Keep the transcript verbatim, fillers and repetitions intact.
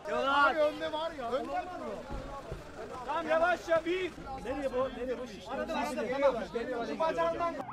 Abi önde var ya. Önde var mı? Tamam yavaşça bir. Nereye bu? Nereye bu şişti? Arada arada tamam. Şu bacağından